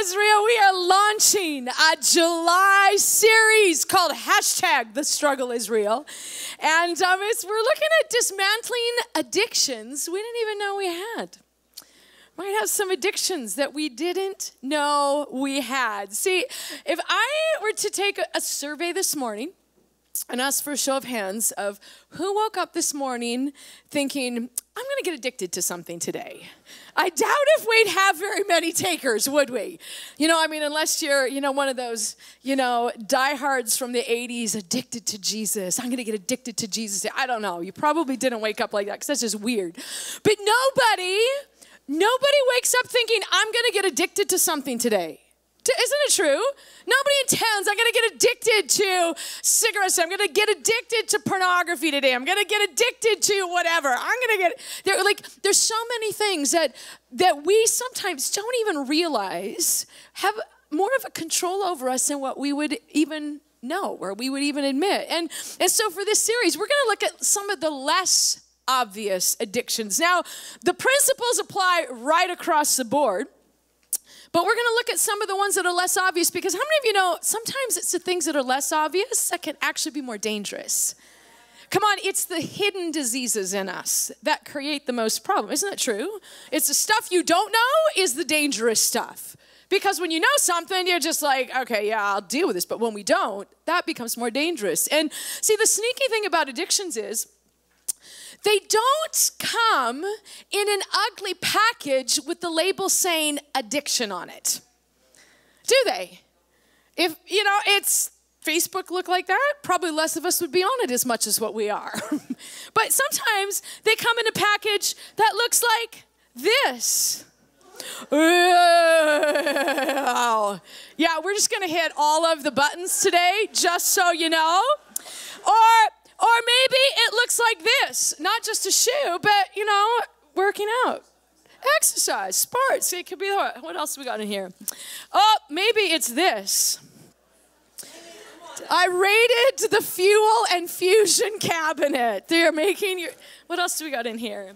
Israel. We are launching a July series called #The Struggle Israel. And we're looking at dismantling addictions we didn't even know we had. Might have some addictions that we didn't know we had. See, if I were to take a survey this morning and ask for a show of hands of who woke up this morning thinking, I'm going to get addicted to something today, I doubt if we'd have very many takers, would we? Unless you're, one of those, diehards from the 80s, addicted to Jesus. I'm going to get addicted to Jesus. I don't know. You probably didn't wake up like that because that's just weird. But nobody wakes up thinking, I'm going to get addicted to something today. Isn't it true? Nobody intends, I'm going to get addicted to cigarettes. I'm going to get addicted to pornography today. I'm going to get addicted to whatever. There's so many things that we sometimes don't even realize have more of a control over us than what we would even know or we would even admit. And so for this series, we're going to look at some of the less obvious addictions. Now, the principles apply right across the board. But we're going to look at some of the ones that are less obvious because how many of you know sometimes it's the things that are less obvious that can actually be more dangerous? Come on, it's the hidden diseases in us that create the most problem. Isn't that true? It's the stuff you don't know is the dangerous stuff. Because when you know something, you're just like, okay, yeah, I'll deal with this. But when we don't, that becomes more dangerous. And see, the sneaky thing about addictions is they don't come in an ugly package with the label saying addiction on it. Do they? If, it's Facebook look like that, probably less of us would be on it as much as what we are. But sometimes they come in a package that looks like this. Yeah, we're just going to hit all of the buttons today, just so you know. Or maybe it looks like this, not just a shoe, but, working out, exercise, sports. It could be, what else we got in here? Oh, maybe it's this. I raided the fuel and fusion cabinet. They're making your, what else do we got in here?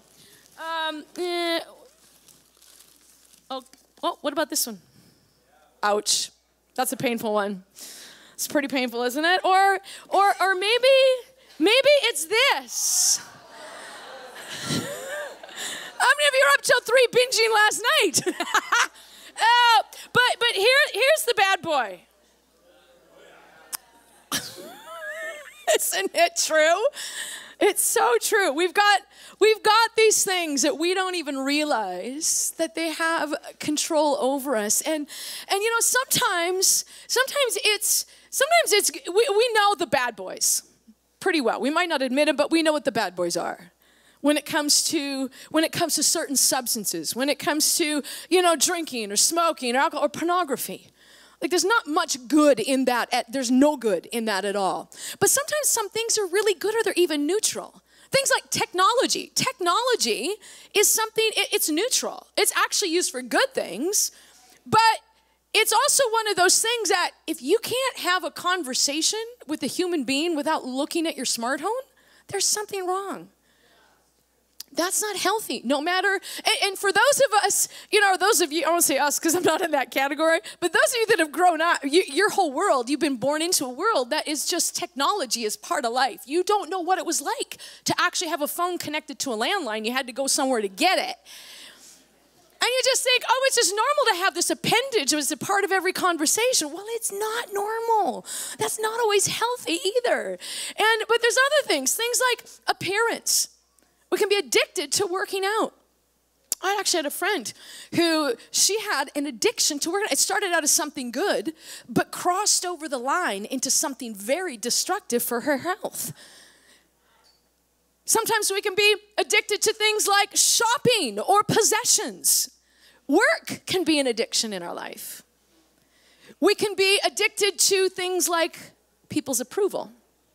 What about this one? Ouch. That's a painful one. It's pretty painful, isn't it? Or maybe it's this. How many of you are up till 3 binging last night? But here's the bad boy. Isn't it true? It's so true. We've got these things that we don't even realize that they have control over us. And sometimes it's we know the bad boys pretty well. We might not admit it, but we know what the bad boys are. When it comes to certain substances, when it comes to, drinking or smoking or alcohol or pornography. Like there's not much good in that. There's no good in that at all. But sometimes some things are really good or they're even neutral. Things like technology. Technology is something, it's neutral. It's actually used for good things, but it's also one of those things that if you can't have a conversation with a human being without looking at your smartphone, there's something wrong. That's not healthy, no matter, and for those of us, those of you, I won't say us because I'm not in that category, but those of you that have grown up, your whole world, you've been born into a world that is just technology is part of life. You don't know what it was like to actually have a phone connected to a landline. You had to go somewhere to get it. And you just think, oh, it's just normal to have this appendage as a part of every conversation. Well, it's not normal. That's not always healthy either. But there's other things like appearance. We can be addicted to working out. I actually had a friend who she had an addiction to working out. It started out as something good, but crossed over the line into something very destructive for her health. Sometimes we can be addicted to things like shopping or possessions. Work can be an addiction in our life. We can be addicted to things like people's approval.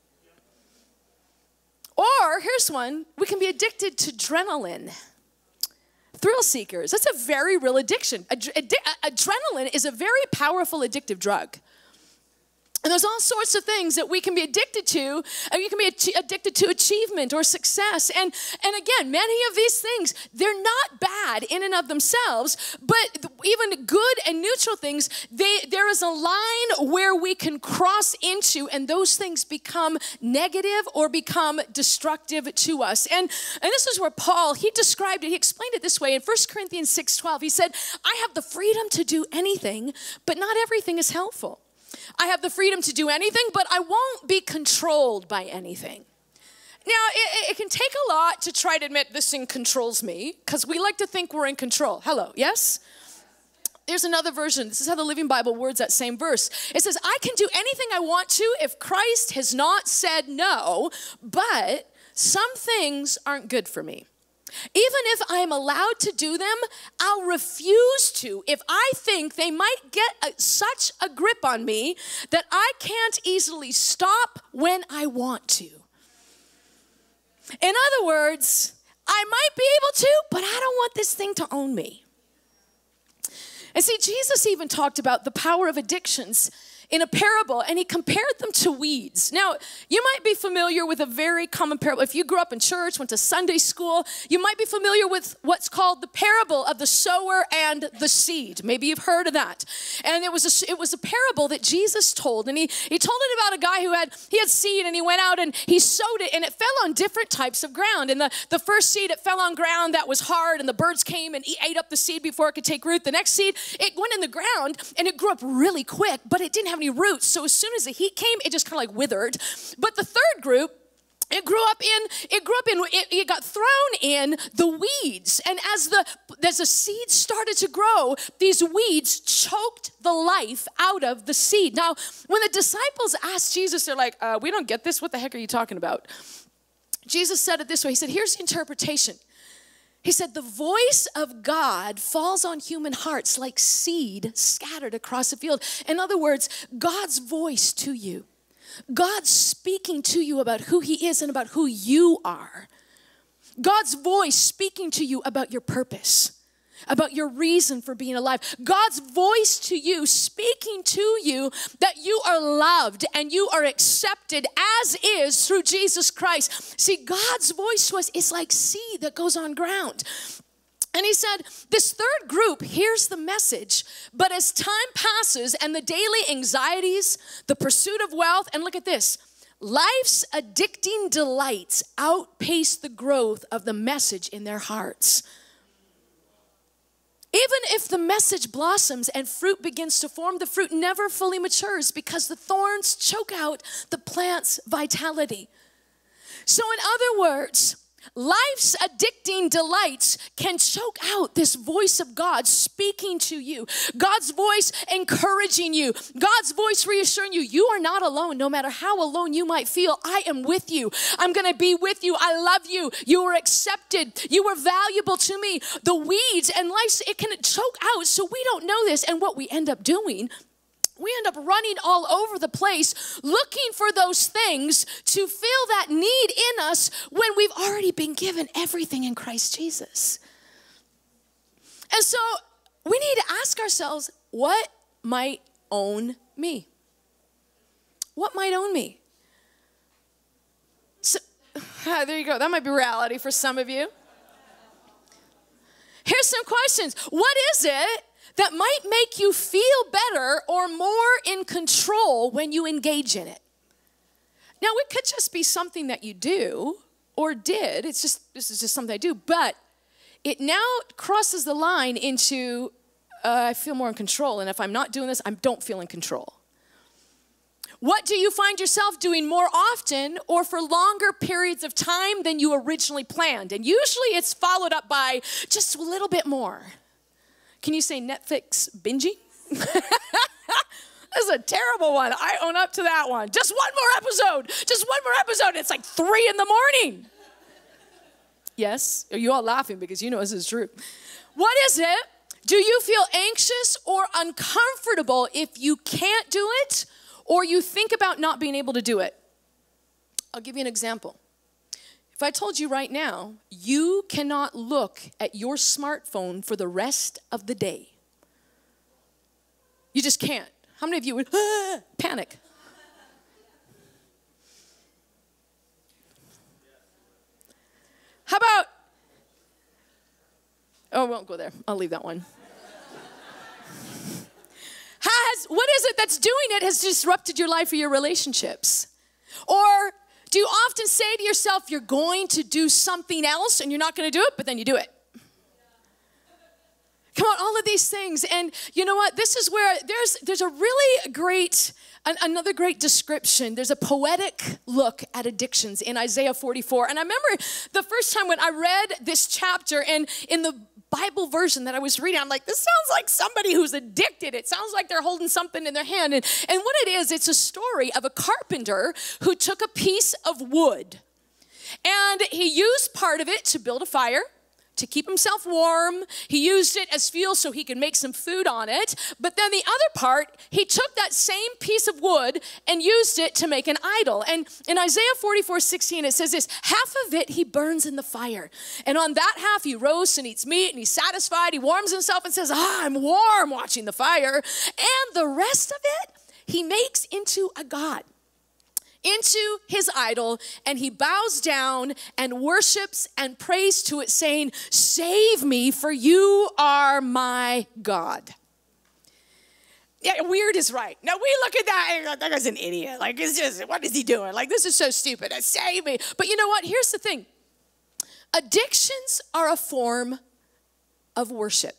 Or, here's one, we can be addicted to adrenaline. Thrill seekers, that's a very real addiction. Adrenaline is a very powerful addictive drug. And there's all sorts of things that we can be addicted to. And you can be addicted to achievement or success. And again, many of these things, they're not bad in and of themselves, but even good and neutral things, there is a line where we can cross into, and those things become negative or become destructive to us. And this is where Paul, he described it, he explained it this way in 1 Corinthians 6:12. He said, I have the freedom to do anything, but not everything is helpful. I have the freedom to do anything, but I won't be controlled by anything. Now, it can take a lot to try to admit this thing controls me, because we like to think we're in control. Hello, yes? There's another version. This is how the Living Bible words that same verse. It says, I can do anything I want to if Christ has not said no, but some things aren't good for me. Even if I'm allowed to do them, I'll refuse to if I think they might get such a grip on me that I can't easily stop when I want to. In other words, I might be able to, but I don't want this thing to own me. And see, Jesus even talked about the power of addictions in a parable, and he compared them to weeds. Now, you might be familiar with a very common parable. If you grew up in church, went to Sunday school, you might be familiar with what's called the parable of the sower and the seed. Maybe you've heard of that. And it was a parable that Jesus told, and he told it about a guy who had seed, and he went out and he sowed it, and it fell on different types of ground. And the first seed, it fell on ground that was hard, and the birds came and ate up the seed before it could take root. The next seed, it went in the ground, and it grew up really quick, but it didn't have any roots. So as soon as the heat came, it just kind of like withered. But the third group, it got thrown in the weeds. And as the seed started to grow, these weeds choked the life out of the seed. Now, when the disciples asked Jesus, they're like, we don't get this. What the heck are you talking about? Jesus said it this way. He said, here's the interpretation. He said, the voice of God falls on human hearts like seed scattered across a field. In other words, God's voice to you. God speaking to you about who he is and about who you are. God's voice speaking to you about your purpose, about your reason for being alive. God's voice to you, speaking to you that you are loved and you are accepted as is through Jesus Christ. See, God's voice to us is like seed that goes on ground. And he said, this third group hears the message, but as time passes and the daily anxieties, the pursuit of wealth, and look at this, life's addicting delights outpace the growth of the message in their hearts. Even if the message blossoms and fruit begins to form, the fruit never fully matures because the thorns choke out the plant's vitality. So in other words, life's addicting delights can choke out this voice of God speaking to you. God's voice encouraging you. God's voice reassuring you. You are not alone. No matter how alone you might feel, I am with you. I'm going to be with you. I love you. You are accepted. You are valuable to me. The weeds and life, it can choke out. So we don't know this. And what we end up doing, we end up running all over the place looking for those things to fill that need in us when we've already been given everything in Christ Jesus. And so we need to ask ourselves, what might own me? What might own me? So, there you go. That might be reality for some of you. Here's some questions. What is it that might make you feel better or more in control when you engage in it? Now, it could just be something that you do or did. This is just something I do, but it now crosses the line into I feel more in control, and if I'm not doing this, I don't feel in control. What do you find yourself doing more often or for longer periods of time than you originally planned? And usually it's followed up by just a little bit more. Can you say Netflix binging? This is a terrible one. I own up to that one. Just one more episode. Just one more episode. It's like 3 a.m. Yes? Are you all laughing because you know this is true? What is it? Do you feel anxious or uncomfortable if you can't do it or you think about not being able to do it? I'll give you an example. If I told you right now, you cannot look at your smartphone for the rest of the day. You just can't. How many of you would panic? I won't go there. I'll leave that one. What is it that's doing it has disrupted your life or your relationships? Or do you often say to yourself, you're going to do something else and you're not going to do it, but then you do it? Come on, all of these things. And you know what? This is where there's a really great, another great description. There's a poetic look at addictions in Isaiah 44. And I remember the first time when I read this chapter, and in the Bible version that I was reading, I'm like, this sounds like somebody who's addicted. It sounds like they're holding something in their hand. And what it is, it's a story of a carpenter who took a piece of wood and he used part of it to build a fire, to keep himself warm. He used it as fuel so he could make some food on it. But then the other part, he took that same piece of wood and used it to make an idol. And in Isaiah 44:16, it says this, half of it he burns in the fire. And on that half he roasts and eats meat and he's satisfied. He warms himself and says, I'm warm watching the fire. And the rest of it he makes into a god, into his idol, and he bows down and worships and prays to it, saying, save me, for you are my God. Yeah, weird is right. Now we look at that and go, that guy's an idiot. Like, it's just, what is he doing? Like, this is so stupid. Save me. But you know what? Here's the thing. Addictions are a form of worship.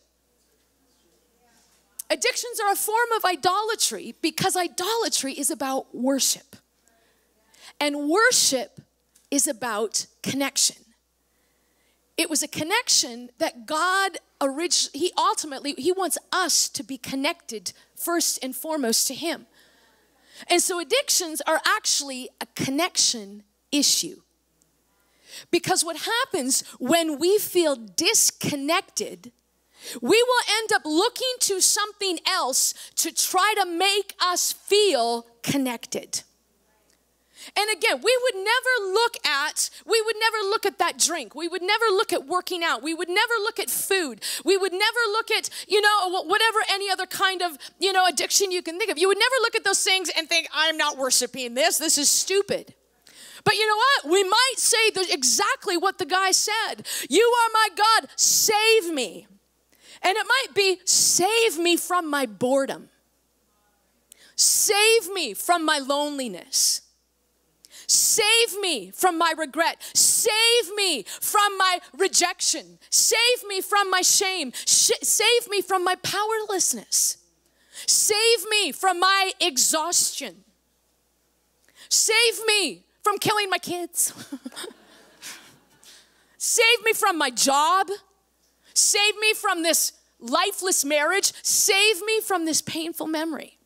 Addictions are a form of idolatry because idolatry is about worship. And worship is about connection. It was a connection that God originally, he wants us to be connected first and foremost to him. And so addictions are actually a connection issue. Because what happens when we feel disconnected, we will end up looking to something else to try to make us feel connected. And again, we would never look at that drink. We would never look at working out. We would never look at food. We would never look at, whatever any other kind of, addiction you can think of. You would never look at those things and think, I'm not worshiping this. This is stupid. But you know what? We might say exactly what the guy said. You are my God, save me. And it might be, save me from my boredom. Save me from my loneliness. Save me from my regret. Save me from my rejection. Save me from my shame. Save me from my powerlessness. Save me from my exhaustion. Save me from killing my kids. Save me from my job. Save me from this lifeless marriage. Save me from this painful memory.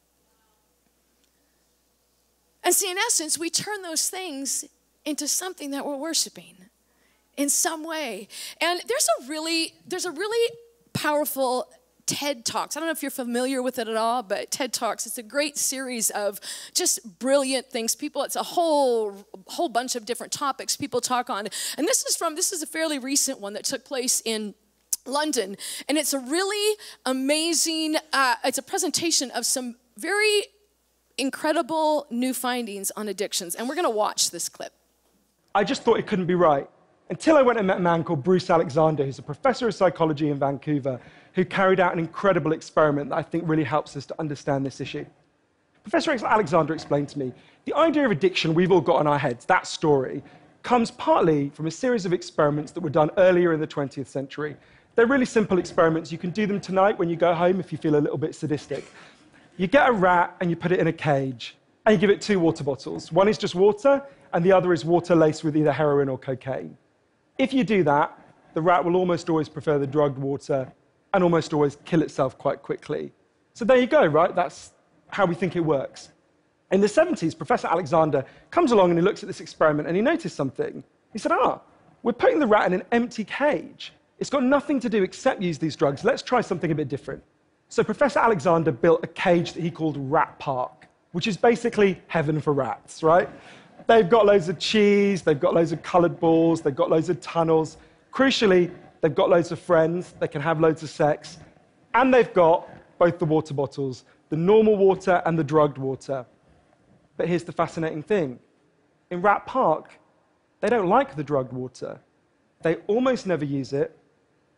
And see, in essence, we turn those things into something that we're worshiping in some way. And there's a really powerful TED Talks. I don't know if you're familiar with it at all, but TED Talks, it's a great series of just brilliant things. It's a whole bunch of different topics people talk on. And this is a fairly recent one that took place in London. And it's a really amazing, it's a presentation of some very incredible new findings on addictions. And we're going to watch this clip. I just thought it couldn't be right until I went and met a man called Bruce Alexander, who's a professor of psychology in Vancouver, who carried out an incredible experiment that I think really helps us to understand this issue. Professor Alexander explained to me, the idea of addiction we've all got in our heads, that story, comes partly from a series of experiments that were done earlier in the 20th century. They're really simple experiments. You can do them tonight when you go home if you feel a little bit sadistic. You get a rat and you put it in a cage, and you give it 2 water bottles. One is just water, and the other is water laced with either heroin or cocaine. If you do that, the rat will almost always prefer the drugged water and almost always kill itself quite quickly. So there you go, right? That's how we think it works. In the 70s, Professor Alexander comes along and he looks at this experiment and he noticed something. He said, we're putting the rat in an empty cage. It's got nothing to do except use these drugs. Let's try something a bit different. So Professor Alexander built a cage that he called Rat Park, which is basically heaven for rats, right? They've got loads of cheese, they've got loads of colored balls, they've got loads of tunnels. Crucially, they've got loads of friends, they can have loads of sex, and they've got both the water bottles, the normal water and the drugged water. But here's the fascinating thing. In Rat Park, they don't like the drugged water. They almost never use it,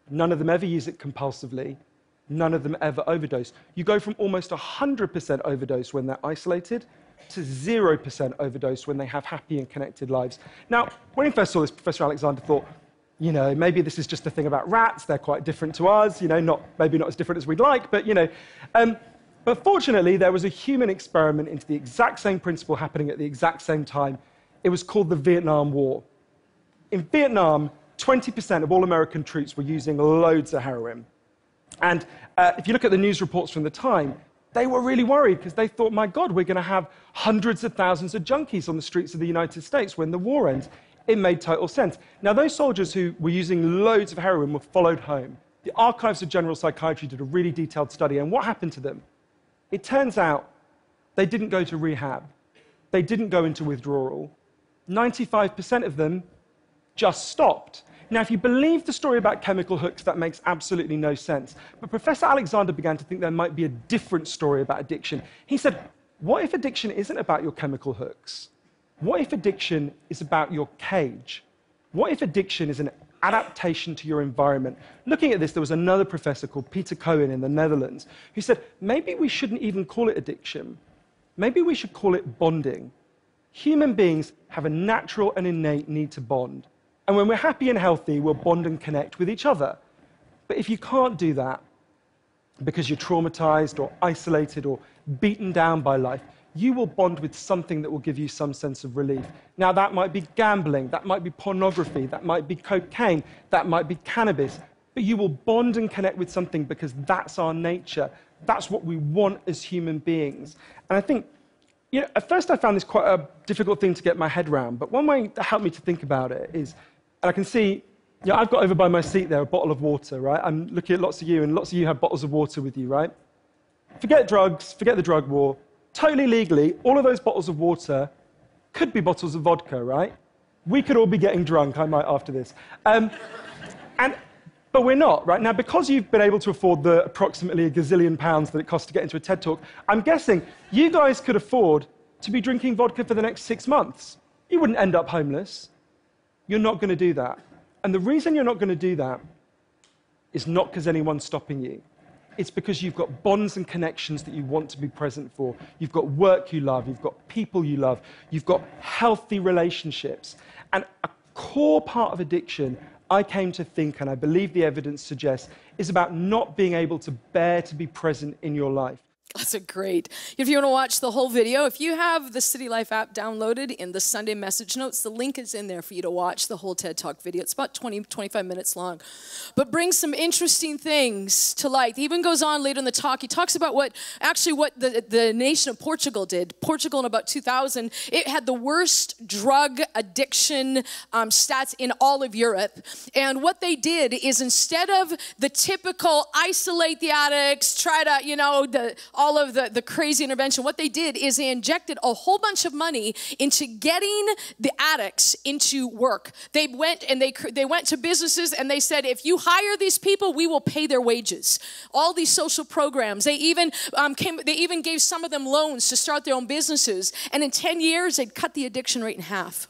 None of them ever use it compulsively. None of them ever overdose. You go from almost 100% overdose when they're isolated to 0% overdose when they have happy and connected lives. Now, when he first saw this, Professor Alexander thought, you know, maybe this is just a thing about rats. They're quite different to us, you know, maybe not as different as we'd like, but, you know. But fortunately, there was a human experiment into the exact same principle happening at the exact same time. It was called the Vietnam War. In Vietnam, 20% of all American troops were using loads of heroin. And if you look at the news reports from the time, they were really worried because they thought, my God, we're going to have hundreds of thousands of junkies on the streets of the United States when the war ends. It made total sense. Now, those soldiers who were using loads of heroin were followed home. The Archives of General Psychiatry did a really detailed study, and what happened to them? It turns out they didn't go to rehab. They didn't go into withdrawal. 95% of them just stopped. Now, if you believe the story about chemical hooks, that makes absolutely no sense. But Professor Alexander began to think there might be a different story about addiction. He said, what if addiction isn't about your chemical hooks? What if addiction is about your cage? What if addiction is an adaptation to your environment? Looking at this, there was another professor called Peter Cohen in the Netherlands who said, maybe we shouldn't even call it addiction. Maybe we should call it bonding. Human beings have a natural and innate need to bond. And when we're happy and healthy, we'll bond and connect with each other. But if you can't do that because you're traumatized or isolated or beaten down by life, you will bond with something that will give you some sense of relief. Now, that might be gambling, that might be pornography, that might be cocaine, that might be cannabis. But you will bond and connect with something because that's our nature. That's what we want as human beings. And I think, you know, at first I found this quite a difficult thing to get my head around, but one way that helped me to think about it is, and I can see, you know, I've got over by my seat there a bottle of water, right? I'm looking at lots of you, and lots of you have bottles of water with you, right? Forget drugs, forget the drug war. Totally legally, all of those bottles of water could be bottles of vodka, right? We could all be getting drunk, I might after this. But we're not, right? Now, because you've been able to afford the approximately a gazillion pounds that it costs to get into a TED Talk, I'm guessing you guys could afford to be drinking vodka for the next 6 months. You wouldn't end up homeless. You're not going to do that. And the reason you're not going to do that is not because anyone's stopping you. It's because you've got bonds and connections that you want to be present for. You've got work you love. You've got people you love. You've got healthy relationships. And a core part of addiction, I came to think, and I believe the evidence suggests, is about not being able to bear to be present in your life. That's a great. If you want to watch the whole video, if you have the City Life app downloaded in the Sunday message notes, the link is in there for you to watch the whole TED Talk video. It's about 20, 25 minutes long, but brings some interesting things to light. He even goes on later in the talk. He talks about what the nation of Portugal did. Portugal in about 2000, it had the worst drug addiction stats in all of Europe. And what they did is, instead of the typical isolate the addicts, try to, you know, all of the crazy intervention, what they did is they injected a whole bunch of money into getting the addicts into work. They went and they went to businesses and they said, if you hire these people, we will pay their wages. All these social programs. They even gave some of them loans to start their own businesses. And in 10 years, they'd cut the addiction rate in half.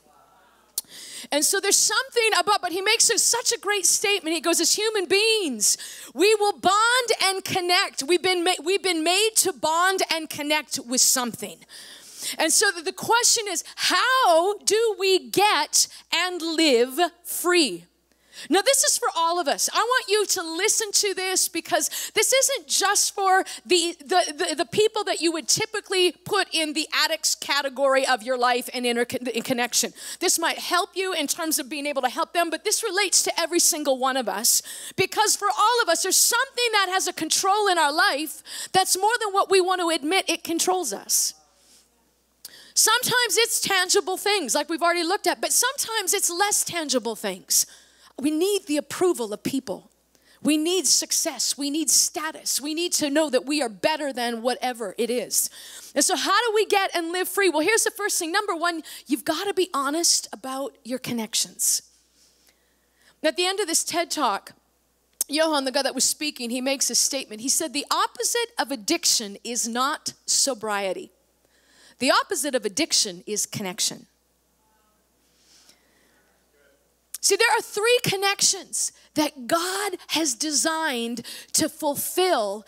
And so there's something about, but he makes such a great statement. He goes, as human beings, we will bond and connect. We've been made to bond and connect with something. And so the question is, how do we get and live free? Now, this is for all of us. I want you to listen to this, because this isn't just for the people that you would typically put in the addicts category of your life and in connection. This might help you in terms of being able to help them, but this relates to every single one of us, because for all of us, there's something that has a control in our life that's more than what we want to admit. It controls us. Sometimes it's tangible things like we've already looked at, but sometimes it's less tangible things. We need the approval of people. We need success. We need status. We need to know that we are better than whatever it is. And so how do we get and live free? Well, here's the first thing. Number one, you've got to be honest about your connections. At the end of this TED Talk, Johan, the guy that was speaking, he makes a statement. He said, the opposite of addiction is not sobriety. The opposite of addiction is connection. See, there are three connections that God has designed to fulfill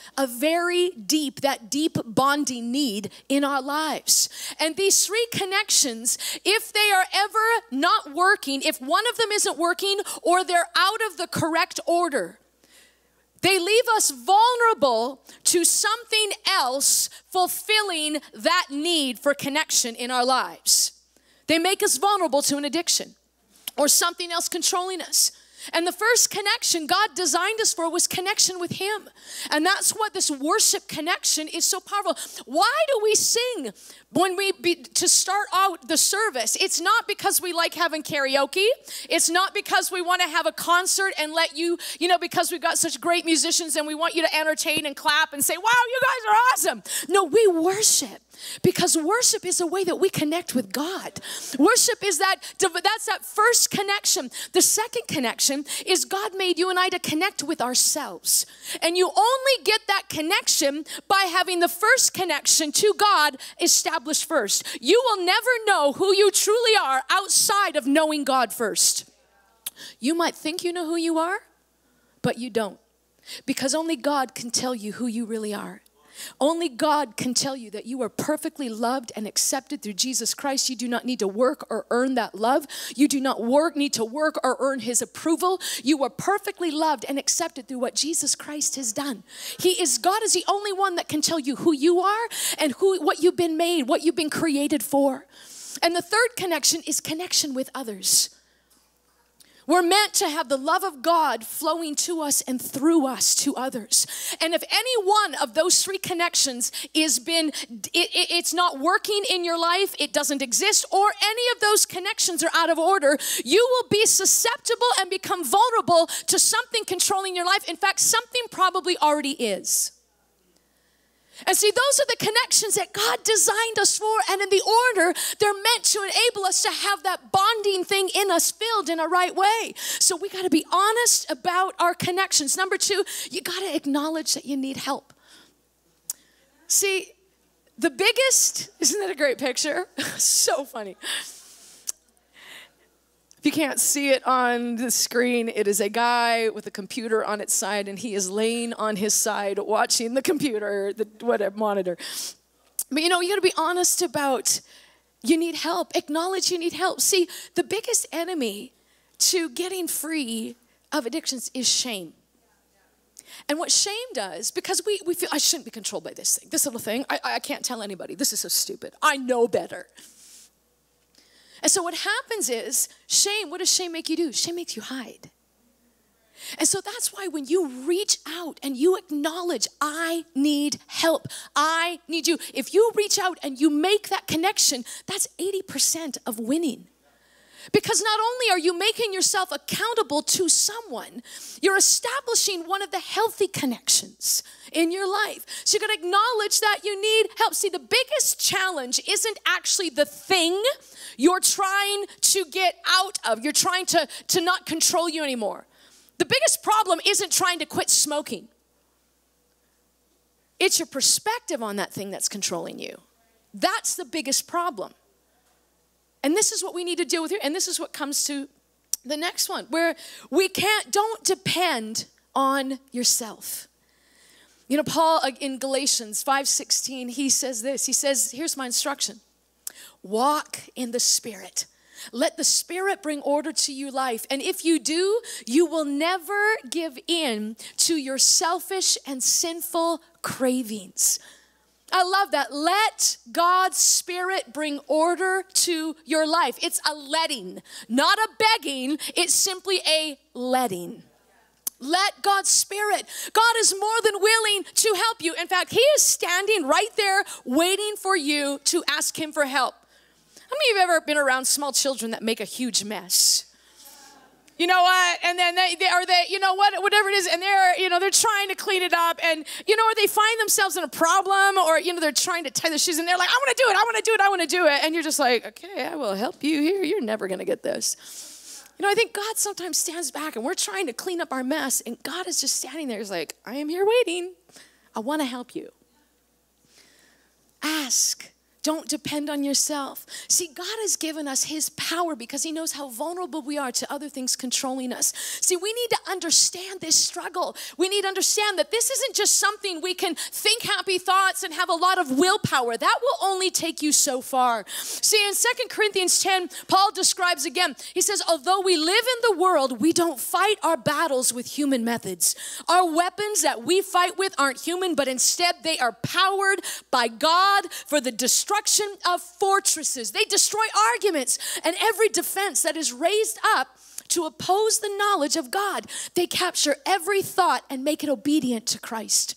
that deep bonding need in our lives. And these three connections, if they are ever not working, if one of them isn't working or they're out of the correct order, they leave us vulnerable to something else fulfilling that need for connection in our lives. They make us vulnerable to an addiction or something else controlling us. And the first connection God designed us for was connection with Him. And that's what this worship connection is so powerful. Why do we sing to start out the service? It's not because we like having karaoke. It's not because we want to have a concert and let you, because we've got such great musicians and we want you to entertain and clap and say, wow, you guys are awesome. No, we worship. Because worship is a way that we connect with God. Worship is that's that first connection. The second connection is God made you and I to connect with ourselves. And you only get that connection by having the first connection to God established first. You will never know who you truly are outside of knowing God first. You might think you know who you are, but you don't. Because only God can tell you who you really are. Only God can tell you that you are perfectly loved and accepted through Jesus Christ. You do not need to work or earn that love. You do not need to work or earn His approval. You are perfectly loved and accepted through what Jesus Christ has done. God is the only one that can tell you who you are and what you've been made, what you've been created for. And the third connection is connection with others. We're meant to have the love of God flowing to us and through us to others. And if any one of those three connections it's not working in your life, it doesn't exist, or any of those connections are out of order, you will be susceptible and become vulnerable to something controlling your life. In fact, something probably already is. And see, those are the connections that God designed us for, and in the order, they're meant to enable us to have that bonding thing in us filled in a right way. So we got to be honest about our connections. Number two, you got to acknowledge that you need help. See, isn't that a great picture? So funny. If you can't see it on the screen, it is a guy with a computer on its side, and he is laying on his side watching the computer, monitor. But you got to be honest about you need help. Acknowledge you need help. See, the biggest enemy to getting free of addictions is shame. And what shame does, because we feel, I shouldn't be controlled by this little thing. I can't tell anybody. This is so stupid. I know better. And so what happens is, what does shame make you do? Shame makes you hide. And so that's why when you reach out and you acknowledge, I need help, I need you. If you reach out and you make that connection, that's 80% of winning. Because not only are you making yourself accountable to someone, you're establishing one of the healthy connections in your life. So you're going to acknowledge that you need help. See, the biggest challenge isn't actually the thing you're trying to get out of. You're trying to not control you anymore. The biggest problem isn't trying to quit smoking. It's your perspective on that thing that's controlling you. That's the biggest problem. And this is what we need to deal with here. And this is what comes to the next one, where don't depend on yourself. Paul in Galatians 5:16, he says this. He says, here's my instruction. Walk in the Spirit. Let the Spirit bring order to your life. And if you do, you will never give in to your selfish and sinful cravings. I love that. Let God's Spirit bring order to your life. It's a letting, not a begging. It's simply a letting. Let God's Spirit. God is more than willing to help you. In fact, He is standing right there waiting for you to ask Him for help. How many of you have ever been around small children that make a huge mess? You know what? And then whatever it is, and they're trying to clean it up, and or they find themselves in a problem, or they're trying to tie their shoes, and they're like, I want to do it, I want to do it, I want to do it, and you're just like, okay, I will help you here. You're never gonna get this. I think God sometimes stands back, and we're trying to clean up our mess, and God is just standing there. He's like, I am here waiting. I want to help you. Ask Don't depend on yourself. See, God has given us his power because he knows how vulnerable we are to other things controlling us. See, we need to understand this struggle. We need to understand that this isn't just something we can think happy thoughts and have a lot of willpower. That will only take you so far. See, in 2 Corinthians 10, Paul describes again, he says, although we live in the world, we don't fight our battles with human methods. Our weapons that we fight with aren't human, but instead they are powered by God for the destruction of fortresses. They destroy arguments and every defense that is raised up to oppose the knowledge of God. They capture every thought and make it obedient to Christ.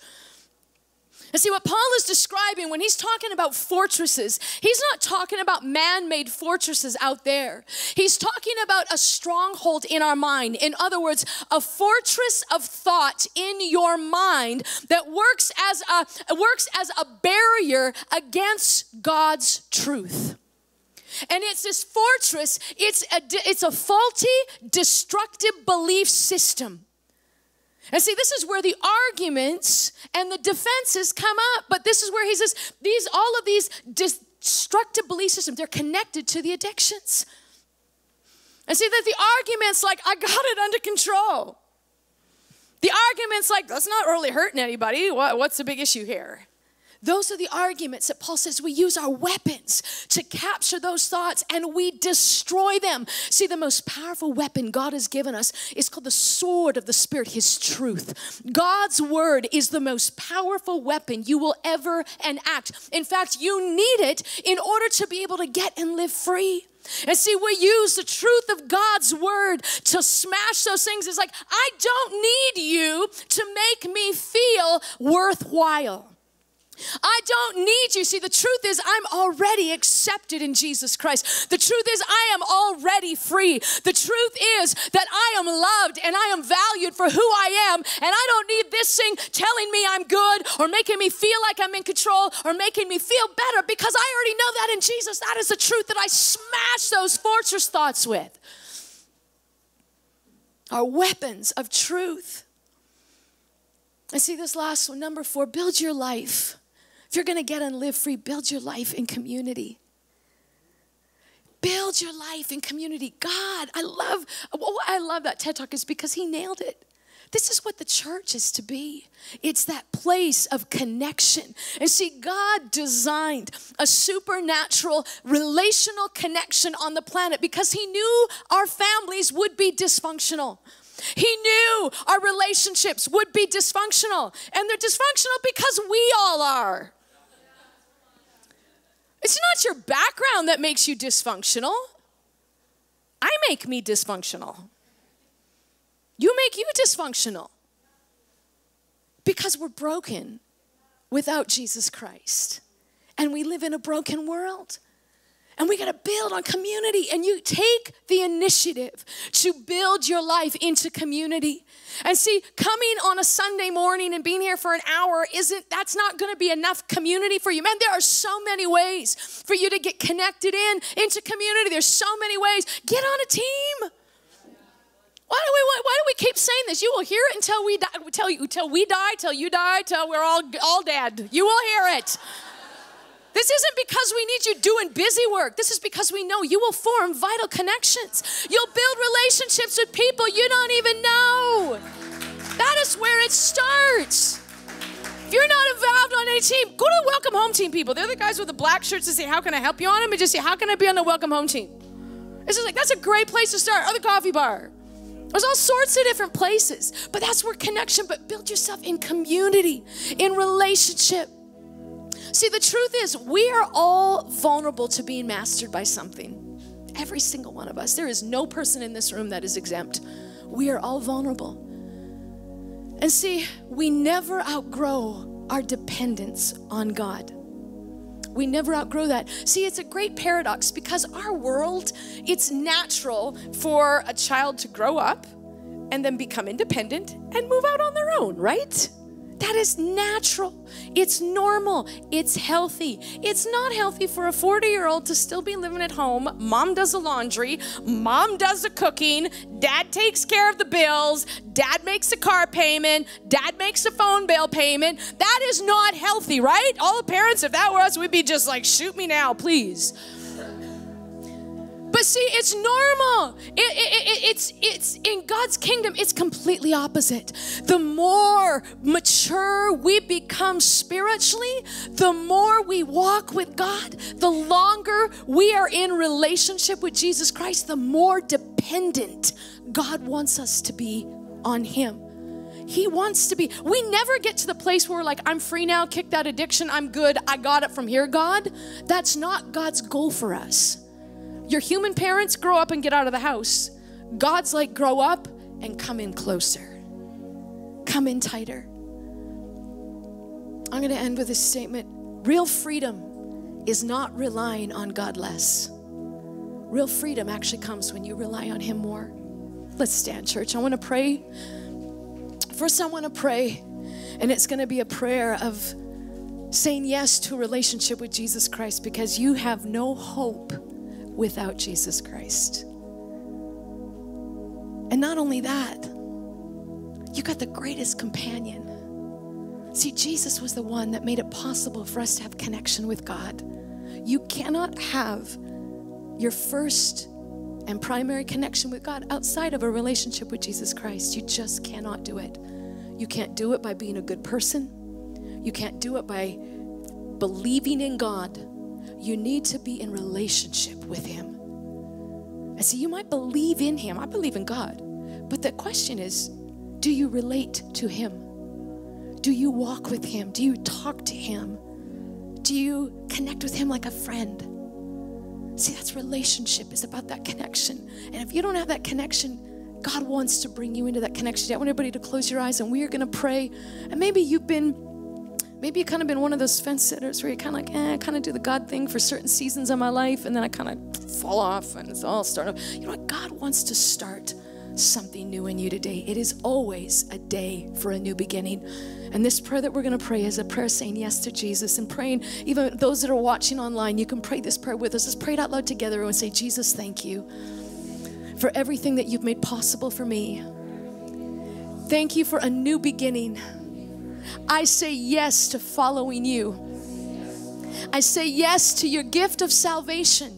And see, what Paul is describing when he's talking about fortresses, he's not talking about man-made fortresses out there. He's talking about a stronghold in our mind. In other words, a fortress of thought in your mind that works as a barrier against God's truth. And it's this fortress, it's a faulty, destructive belief system. And see, this is where the arguments and the defenses come up. But this is where he says, all of these destructive belief systems, they're connected to the addictions. And see, that the arguments like, I got it under control. The arguments like, that's not really hurting anybody. What's the big issue here? Those are the arguments that Paul says we use our weapons to capture those thoughts and we destroy them. See, the most powerful weapon God has given us is called the sword of the Spirit, his truth. God's word is the most powerful weapon you will ever enact. In fact, you need it in order to be able to get and live free. And see, we use the truth of God's word to smash those things. It's like, I don't need you to make me feel worthwhile. I don't need you. See, the truth is I'm already accepted in Jesus Christ. The truth is I am already free. The truth is that I am loved and I am valued for who I am. And I don't need this thing telling me I'm good or making me feel like I'm in control or making me feel better, because I already know that in Jesus. That is the truth that I smash those fortress thoughts with. Our weapons of truth. And see this last one, number 4, build your life. If you're going to get and live free, build your life in community. Build your life in community. God, I love that TED Talk is because he nailed it. This is what the church is to be. It's that place of connection. And see, God designed a supernatural relational connection on the planet because he knew our families would be dysfunctional. He knew our relationships would be dysfunctional. And they're dysfunctional because we all are. It's not your background that makes you dysfunctional. I make me dysfunctional. You make you dysfunctional. Because we're broken without Jesus Christ. And we live in a broken world. And we got to build on community. And you take the initiative to build your life into community. And see, coming on a Sunday morning and being here for an hour, that's not going to be enough community for you. Man, there are so many ways for you to get connected into community. There's so many ways. Get on a team. Why do we keep saying this? You will hear it until we die, till you die, till we're all dead. You will hear it. This isn't because we need you doing busy work. This is because we know you will form vital connections. You'll build relationships with people you don't even know. That is where it starts. If you're not involved on any team, go to the Welcome Home team people. They're the guys with the black shirts that say, how can I help you on them? And just say, how can I be on the Welcome Home team? It's just like, that's a great place to start. Or the coffee bar. There's all sorts of different places. But that's where connection, but build yourself in community, in relationship. See, the truth is, we are all vulnerable to being mastered by something. Every single one of us. There is no person in this room that is exempt. We are all vulnerable. And see, we never outgrow our dependence on God. We never outgrow that. See, it's a great paradox because our world, it's natural for a child to grow up and then become independent and move out on their own, right? That is natural. It's normal. It's healthy. It's not healthy for a 40-year-old to still be living at home. Mom does the laundry. Mom does the cooking. Dad takes care of the bills. Dad makes the car payment. Dad makes the phone bill payment. That is not healthy, right? All the parents, if that were us, we'd be just like, shoot me now, please. But see, it's normal. It's in God's kingdom, it's completely opposite. The more mature we become spiritually, the more we walk with God, the longer we are in relationship with Jesus Christ, the more dependent God wants us to be on Him. He wants to be. We never get to the place where we're like, I'm free now, kick that addiction, I'm good, I got it from here, God. That's not God's goal for us. Your human parents, grow up and get out of the house. God's like, grow up and come in closer. Come in tighter. I'm going to end with this statement. Real freedom is not relying on God less. Real freedom actually comes when you rely on Him more. Let's stand, church. I want to pray. First, I want to pray, and it's going to be a prayer of saying yes to a relationship with Jesus Christ, because you have no hope without Jesus Christ. And not only that, you got the greatest companion. See, Jesus was the one that made it possible for us to have connection with God. You cannot have your first and primary connection with God outside of a relationship with Jesus Christ. You just cannot do it. You can't do it by being a good person. You can't do it by believing in God. You need to be in relationship with Him. And see, you might believe in Him. I believe in God. But the question is, do you relate to Him? Do you walk with Him? Do you talk to Him? Do you connect with Him like a friend? See, that's relationship. It's about that connection. And if you don't have that connection, God wants to bring you into that connection. I want everybody to close your eyes, and we are going to pray. And maybe you've kind of been one of those fence sitters where you're kind of like, I kind of do the God thing for certain seasons of my life, and then I kind of fall off and it's all started. You know what? God wants to start something new in you today. It is always a day for a new beginning. And this prayer that we're going to pray is a prayer saying yes to Jesus, and praying, even those that are watching online, you can pray this prayer with us. Let's pray it out loud together and say, Jesus, thank you for everything that you've made possible for me. Thank you for a new beginning. I say yes to following you. I say yes to your gift of salvation.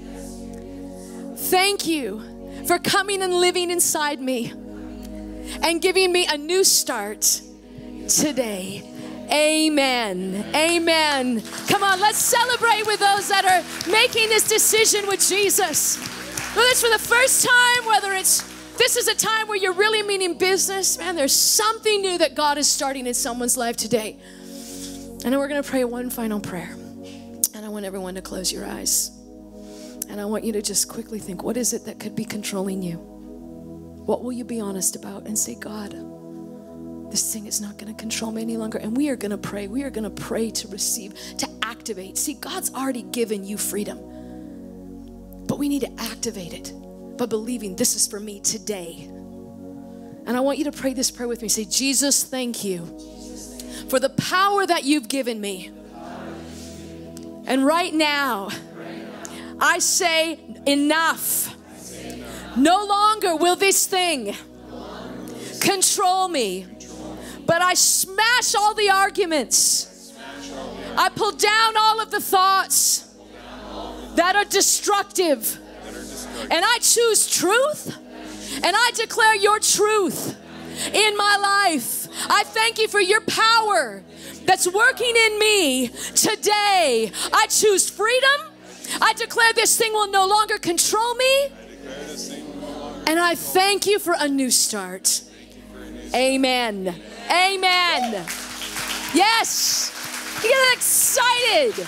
Thank you for coming and living inside me and giving me a new start today. Amen. Amen. Come on, let's celebrate with those that are making this decision with Jesus. Whether it's for the first time, whether this is a time where you're really meaning business, man, there's something new that God is starting in someone's life today. And then we're going to pray one final prayer. And I want everyone to close your eyes. And I want you to just quickly think, what is it that could be controlling you? What will you be honest about and say, God, this thing is not going to control me any longer. And we are going to pray. We are going to pray to receive, to activate. See, God's already given you freedom. But we need to activate it by believing this is for me today. And I want you to pray this prayer with me. Say, Jesus, thank you for the power that you've given me. And right now, I say enough. No longer will this thing control me, but I smash all the arguments. I pull down all of the thoughts that are destructive. And I choose truth, and I declare your truth in my life. I thank you for your power that's working in me today. I choose freedom. I declare this thing will no longer control me. And I thank you for a new start. Amen. Amen. Yes. You get excited.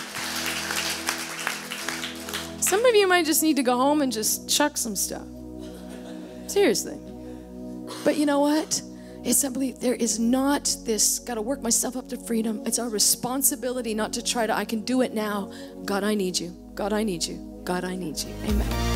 Some of you might just need to go home and just chuck some stuff. Seriously. But you know what? It's, I believe there is not this, got to work myself up to freedom. It's our responsibility not to try to, I can do it now. God, I need you. God, I need you. God, I need you. Amen.